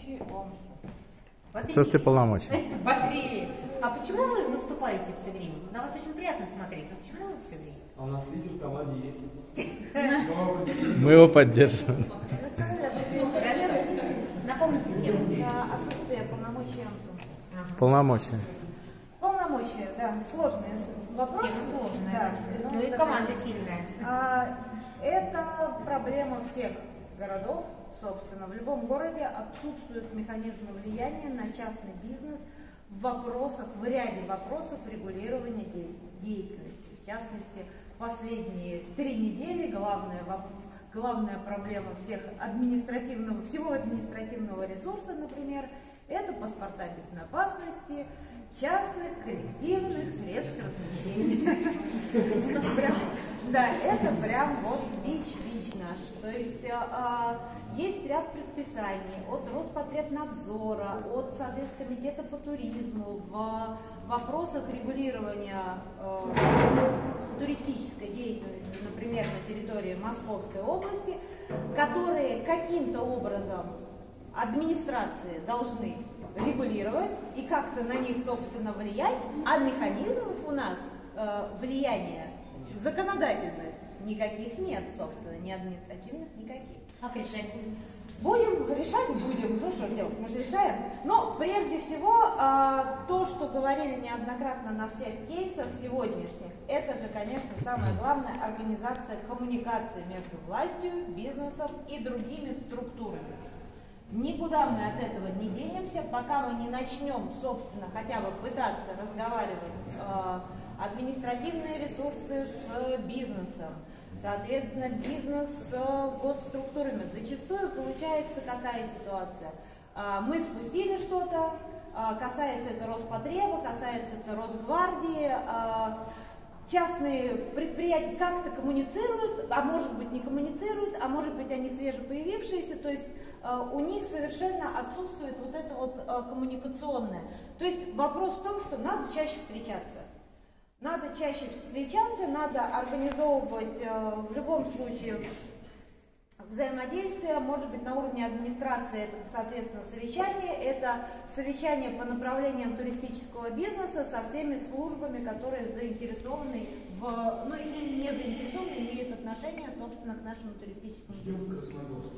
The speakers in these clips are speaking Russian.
полномочий ОМСУ. Что ты полномочий? Бодрее. А почему вы выступаете все время? На вас очень приятно смотреть. Но почему вы все время? А у нас лидер в команде есть. Мы его поддерживаем. Напомните тему. Отсутствие полномочий ОМСУ. Полномочия. Полномочия, да, сложный вопрос. Тема сложная. Да. Ну и команда сильная. Это проблема всех городов, собственно. В любом городе отсутствуют механизмы влияния на частный бизнес в ряде вопросов регулирования деятельности. В частности, последние 3 недели главная проблема всего административного ресурса, например, это паспорта безопасности частных коллективных средств размещения. Да, это прям вот бич наш. То есть есть ряд предписаний от Роспотребнадзора, от, соответственно, Комитета по туризму в вопросах регулирования туристической деятельности, например, на территории Московской области, которые каким-то образом администрации должны регулировать и как-то на них, собственно, влиять, а механизмов у нас влияния законодательных никаких нет, собственно, ни административных, никаких. Как решать будем? Будем решать, будем. Ну что делать, мы же решаем. Но прежде всего, то, что говорили неоднократно на всех кейсах сегодняшних, это же, конечно, самое главное, организация коммуникации между властью, бизнесом и другими структурами. Никуда мы от этого не денемся, пока мы не начнем, собственно, хотя бы пытаться разговаривать административные ресурсы с бизнесом, соответственно, бизнес с госструктурами. Зачастую получается какая ситуация? Мы спустили что-то, касается это Роспотреба, касается это Росгвардии, частные предприятия как-то коммуницируют, а может быть не коммуницируют, а может быть они свежепоявившиеся, то есть у них совершенно отсутствует вот это вот коммуникационное. То есть вопрос в том, что надо чаще встречаться. Надо чаще встречаться, надо организовывать в любом случае взаимодействие, может быть на уровне администрации это, соответственно, это совещание по направлениям туристического бизнеса со всеми службами, которые заинтересованы ну или не заинтересованы, имеют отношение, собственно, к нашему туристическому бизнесу.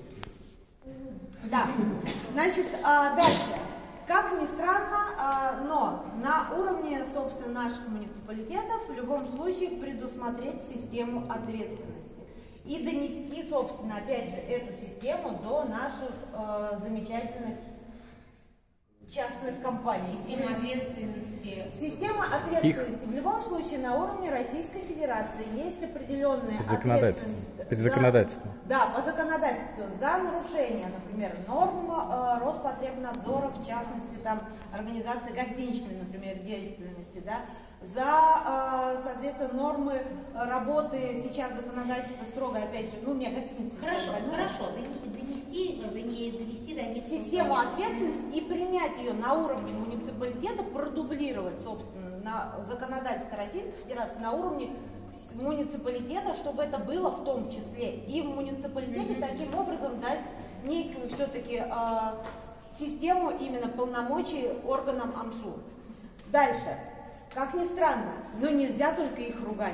Да, значит, дальше. Как ни странно, но на уровне, собственно, наших муниципалитетов в любом случае предусмотреть систему ответственности и донести, собственно, опять же, эту систему до наших замечательных частных компаний. Система ответственности. Система ответственности. В любом случае на уровне Российской Федерации есть определенные ответственности. Перед законодательством. Да, по законодательству. За нарушение, например, норм Роспотребнадзора, в частности, там, организации гостиничной, например, деятельности, да, за, соответственно, нормы работы, сейчас законодательство строго, опять же, ну, у меня гостиница. Хорошо, довести до них систему ответственности и принять ее на уровне муниципалитета, продублировать, собственно, на законодательство Российской Федерации на уровне муниципалитета, чтобы это было в том числе и в муниципалитете, таким образом дать некую все-таки систему именно полномочий органам ОМСУ. Дальше. Как ни странно, но нельзя только их ругать.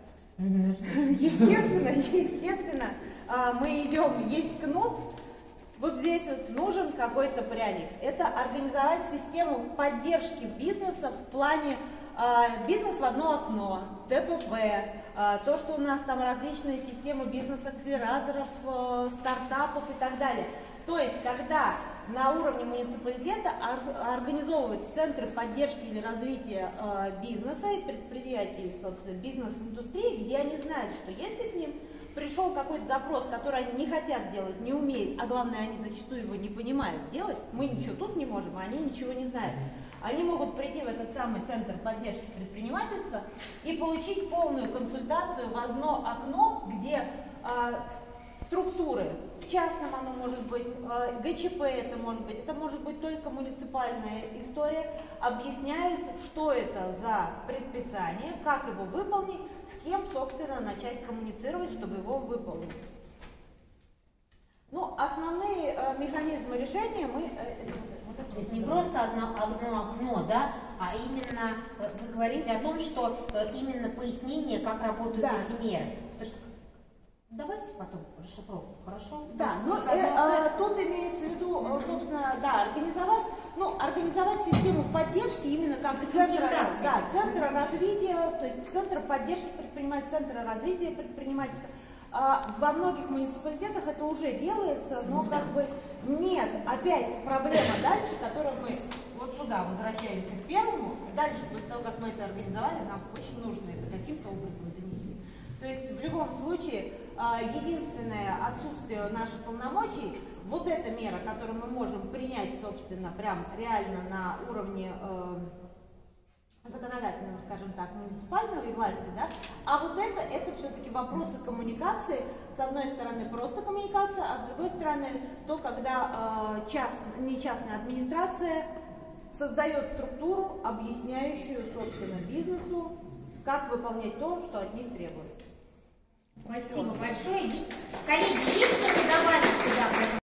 Естественно, мы идем, есть кнут, вот здесь вот нужен какой-то пряник. Это организовать систему поддержки бизнеса в плане бизнес в одно окно, ТПП, то, что у нас там различные системы бизнес-акселераторов, стартапов и так далее. То есть, когда на уровне муниципалитета организовывать центры поддержки или развития бизнеса и предприятий, собственно, бизнес-индустрии, где они знают, что если к ним пришел какой-то запрос, который они не хотят делать, не умеют, а главное, они зачастую его не понимают делать, мы ничего тут не можем, а они ничего не знают. Они могут прийти в этот самый центр поддержки предпринимательства и получить полную консультацию в одно окно, где структуры, в частном оно может быть, ГЧП это может быть только муниципальная история, объясняют, что это за предписание, как его выполнить, с кем, собственно, начать коммуницировать, чтобы его выполнить. Ну, основные механизмы решения мы... То есть не просто одно окно, да, а именно вы говорите о том, что именно пояснение, как работают Да. эти меры. Потому что... Давайте потом расшифровку, хорошо? Да, Потому но что одно- тут имеется в виду, собственно, да, организовать систему поддержки именно как Консультации. центра развития, то есть центра поддержки предпринимательства, центра развития предпринимательства. Во многих муниципалитетах это уже делается, но как бы нет, опять проблема дальше, которую мы вот сюда возвращаемся к первому, дальше после того, как мы это организовали, нам очень нужно это каким-то образом донести. То есть в любом случае единственное отсутствие наших полномочий, вот эта мера, которую мы можем принять, собственно, прям реально на уровне законодательном, скажем так, муниципальной власти, да, а вот это все-таки вопросы коммуникации, с одной стороны просто коммуникация, а с другой стороны то, когда не частная администрация создает структуру, объясняющую, собственно, бизнесу, как выполнять то, что от них требуют. Спасибо большое. Коллеги, есть что-то добавить сюда?